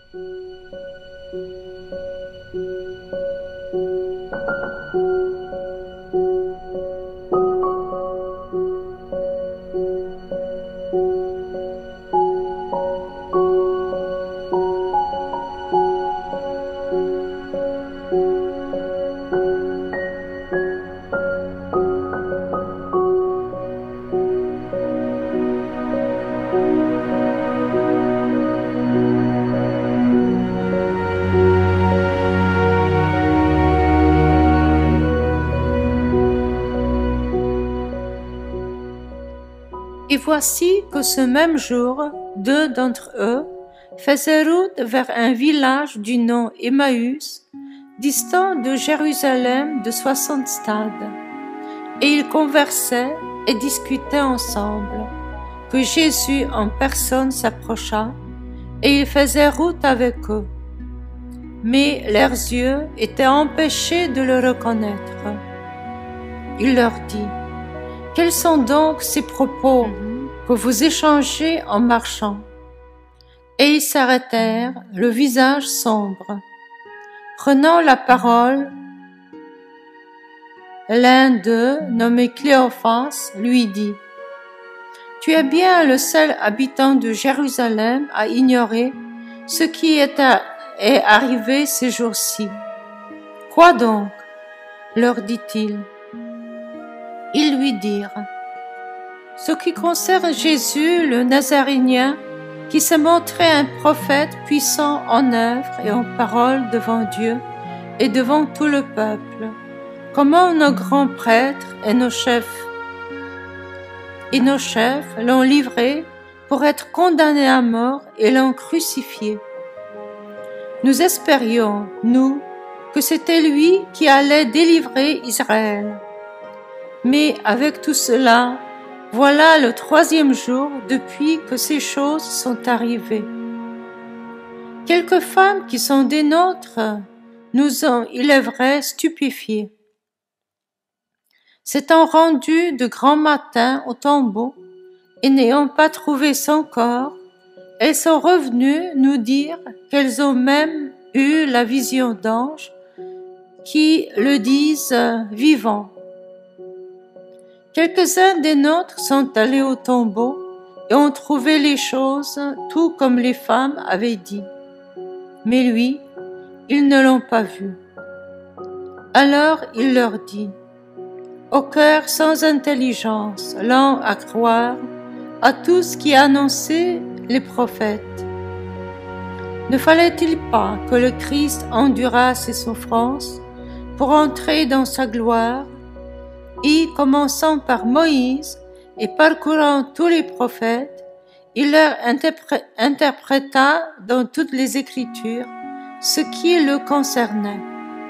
Et voici que ce même jour, 2 d'entre eux faisaient route vers un village du nom Emmaüs, distant de Jérusalem de 60 stades. Et ils conversaient et discutaient ensemble, que Jésus en personne s'approcha, et il faisait route avec eux. Mais leurs yeux étaient empêchés de le reconnaître. Il leur dit: quels sont donc ces propos que vous échangez en marchant? Et ils s'arrêtèrent, le visage sombre. Prenant la parole, l'un d'eux, nommé Cléophas, lui dit: tu es bien le seul habitant de Jérusalem à ignorer ce qui est arrivé ces jours-ci. Quoi donc? Leur dit-il. Ils lui dirent: ce qui concerne Jésus le Nazaréen, qui s'est montré un prophète puissant en œuvre et en parole devant Dieu et devant tout le peuple, comment nos grands prêtres et nos chefs l'ont livré pour être condamné à mort et l'ont crucifié. Nous espérions, nous, que c'était lui qui allait délivrer Israël. Mais avec tout cela, voilà le 3e jour depuis que ces choses sont arrivées. Quelques femmes qui sont des nôtres nous ont, il est vrai, stupéfiés. S'étant rendues de grand matin au tombeau et n'ayant pas trouvé son corps, elles sont revenues nous dire qu'elles ont même eu la vision d'anges qui le disent vivant. Quelques-uns des nôtres sont allés au tombeau et ont trouvé les choses tout comme les femmes avaient dit. Mais lui, ils ne l'ont pas vu. Alors il leur dit: au cœur sans intelligence, lent à croire à tout ce qui annonçait les prophètes. Ne fallait-il pas que le Christ endurât ses souffrances pour entrer dans sa gloire? Et, commençant par Moïse et parcourant tous les prophètes, il leur interpréta dans toutes les Écritures ce qui le concernait.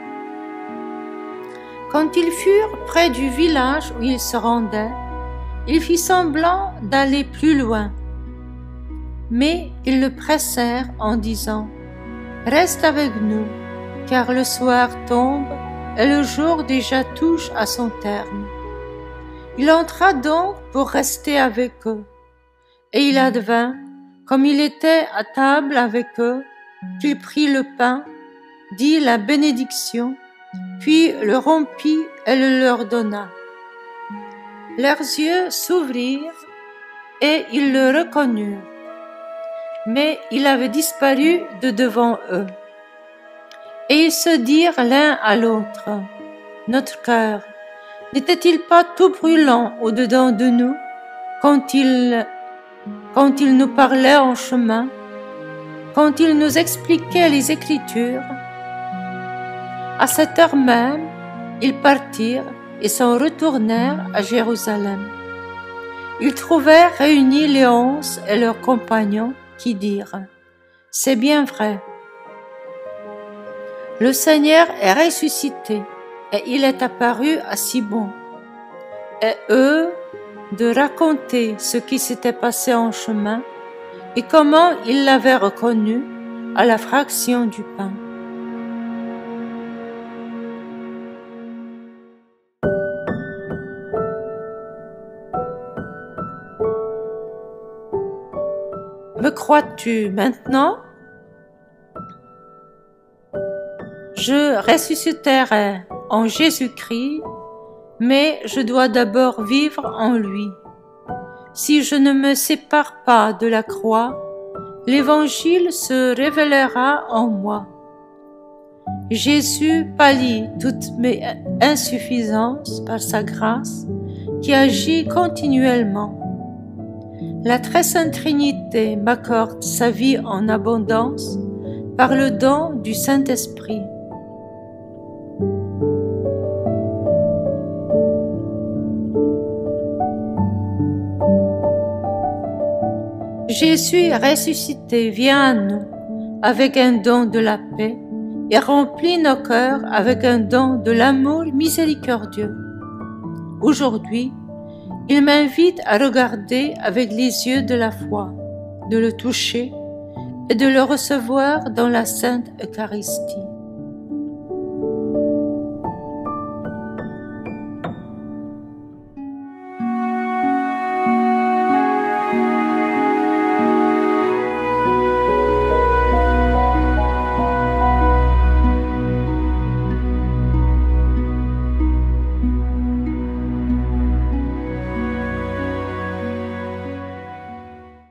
Quand ils furent près du village où ils se rendaient, il fit semblant d'aller plus loin. Mais ils le pressèrent en disant: reste avec nous, car le soir tombe et le jour déjà touche à son terme. Il entra donc pour rester avec eux. Et il advint, comme il était à table avec eux, qu'il prit le pain, dit la bénédiction, puis le rompit et le leur donna. Leurs yeux s'ouvrirent et ils le reconnurent, mais il avait disparu de devant eux. Et ils se dirent l'un à l'autre: notre cœur n'était-il pas tout brûlant au-dedans de nous quand il nous parlait en chemin, quand il nous expliquait les Écritures? À cette heure même, ils partirent et s'en retournèrent à Jérusalem. Ils trouvèrent réunis les 11 et leurs compagnons qui dirent: c'est bien vrai, le Seigneur est ressuscité et il est apparu à Simon. Et eux de raconter ce qui s'était passé en chemin et comment ils l'avaient reconnu à la fraction du pain. Me crois-tu maintenant? Je ressusciterai en Jésus-Christ, mais je dois d'abord vivre en lui. Si je ne me sépare pas de la croix, l'Évangile se révélera en moi. Jésus pallie toutes mes insuffisances par sa grâce qui agit continuellement. La très sainte Trinité m'accorde sa vie en abondance par le don du Saint-Esprit. Jésus ressuscité vient à nous avec un don de la paix et remplit nos cœurs avec un don de l'amour miséricordieux. Aujourd'hui, il m'invite à regarder avec les yeux de la foi, de le toucher et de le recevoir dans la Sainte Eucharistie.